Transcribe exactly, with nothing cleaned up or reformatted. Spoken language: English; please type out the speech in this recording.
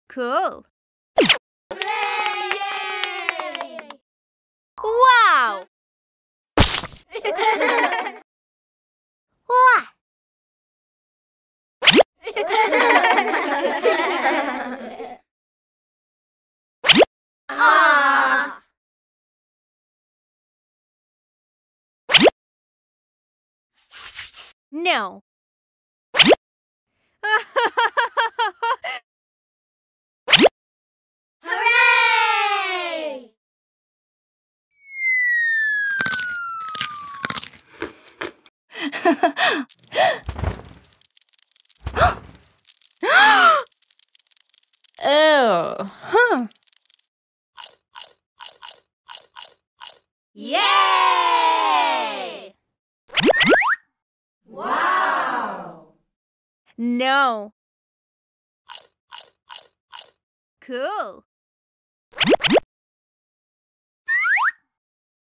Cool. Hooray! Wow! Wow! Ah! No. Hooray! Oh, huh. Yay! Wow! No. Cool.